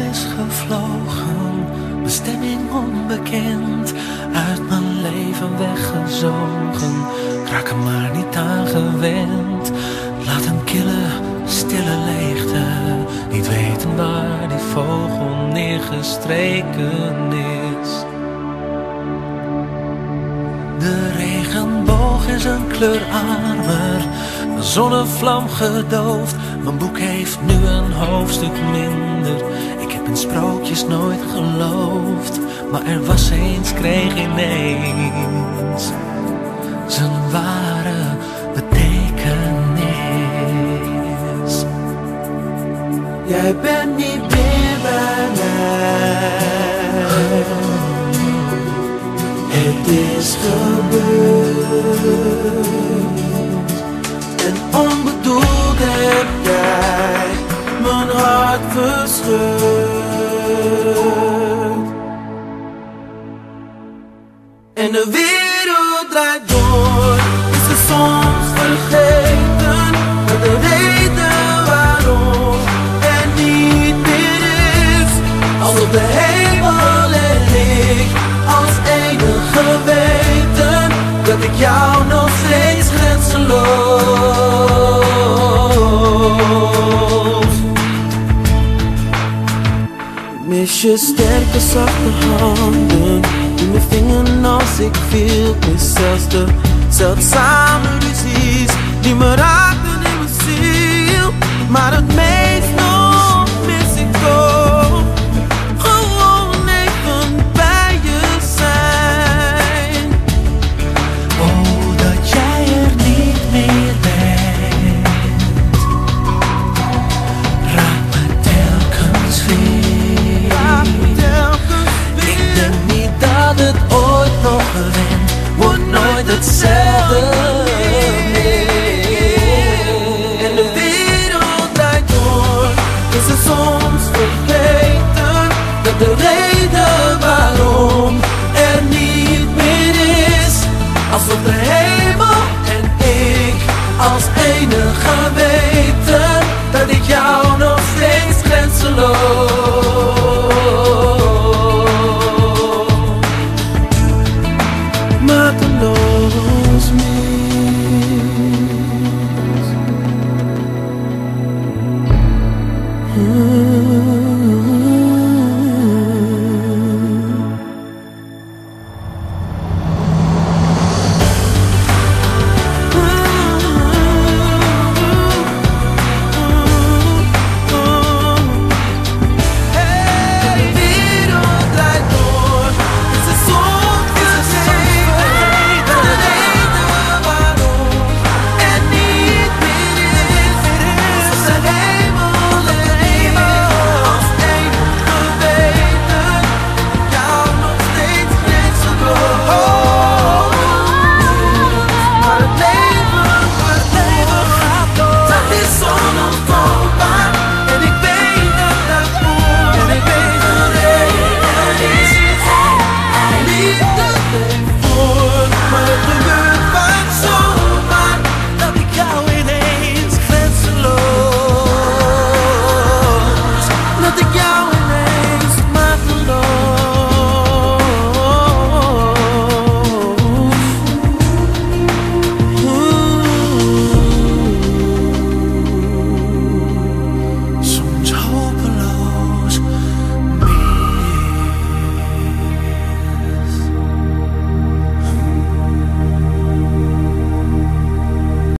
is gevlogen, bestemming onbekend, uit mijn leven weggezogen, ik raak er maar niet aan gewend. Laat een kille, stille leegte, niet weten waar die vogel neergestreken is. De regenboog is een kleur armer, een zonnevlam gedoofd. Mijn boek heeft nu een hoofdstuk minder. Ik heb in sprookjes nooit geloofd, maar er was eens, kreeg ineens zijn ware betekenis. Jij bent niet meer bij mij, het is gebeurd. En onbedoeld heb jij mijn hart verscheurd. En de wereld draait door, is er soms vergeten, maar de reden waarom er niet meer is. Alsof de hemel en ik als enige weten dat ik jou nog steeds grenzeloos mis. Je sterke zachte handen in de vingers als ik viel. Mis zelfs de zeldzame ruzies die me raakten in mijn ziel. Maar het meest